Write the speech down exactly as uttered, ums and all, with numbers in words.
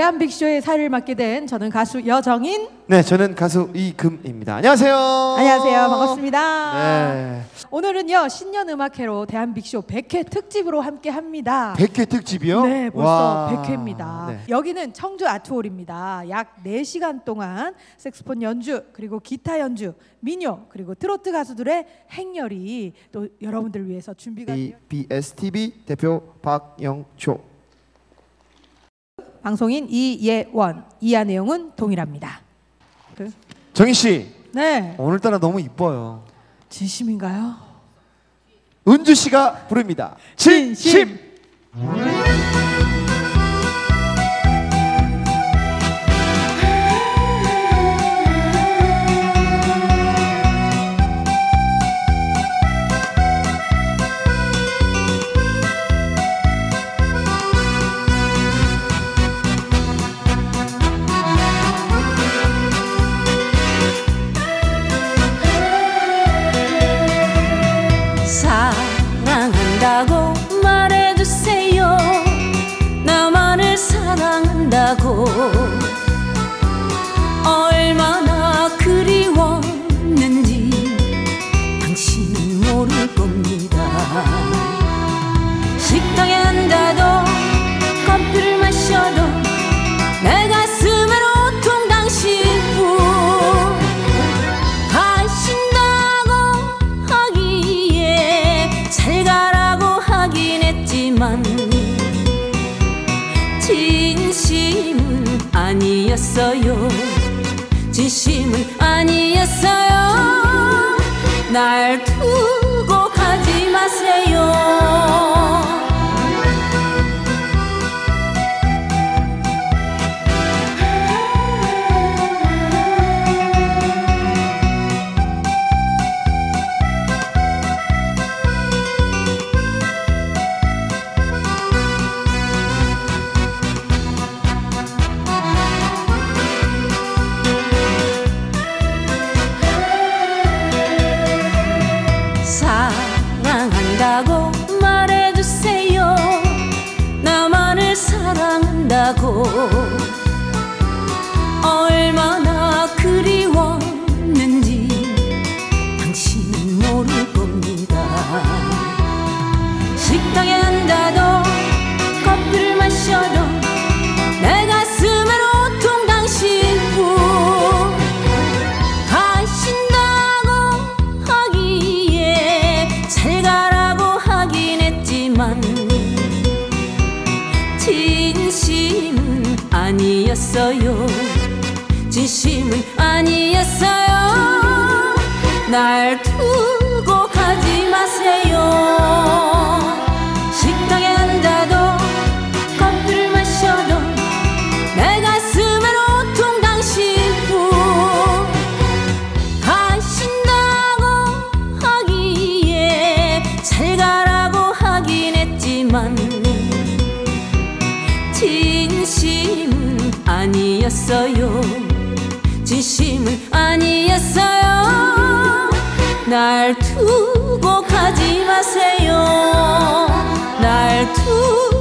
대한빅쇼의 사회를 맡게 된 저는 가수 여정인. 네, 저는 가수 이금입니다. 안녕하세요. 안녕하세요. 반갑습니다. 네. 오늘은요 신년 음악회로 대한빅쇼 백 회 특집으로 함께합니다. 백 회 특집이요? 네, 벌써 와. 백 회입니다. 네. 여기는 청주 아트홀입니다. 약 네 시간 동안 색소폰 연주, 그리고 기타 연주, 민요, 그리고 트로트 가수들의 행렬이 또 여러분들을 위해서 준비가 되어 비에스티비 대표 박영초, 방송인 이예원, 이하 내용은 동일합니다. 그? 정인 씨. 네. 오늘따라 너무 이뻐요. 진심인가요? 은주 씨가 부릅니다. 진심. 사랑한다고 말해주세요. 나만을 사랑한다고. 얼마나 그리웠는지 당신은 모를 겁니다. 식당에 앉아도 커피를 마셔도 내 가슴엔 온통 당신뿐. 가신다고 하기에 잘 가라고 하긴 했지만 진심은 아니었어요. 진심은 아니었어요. 날 두고 가지 마세요. 사랑한다고 말해주세요. 나만을 사랑한다고. 얼마나 그리웠는지 당신은 모를 겁니다. 식당에 앉아도 커피를 마셔도 내 가슴엔 온통 당신뿐. 가신다고 하기에 잘 가라고 하긴 했지만 진심은 아니었어요. 진심은 아니었어요. 날 두고 가지 마세요. 식당에 앉아도 커피를 마셔도 내 가슴엔 온통 당신뿐. 가신다고 하기에 잘 가라고 하긴 했지만 진심은 아니었어요. 진심은 아니었어요. 날 두고 가지 마세요. 날 두고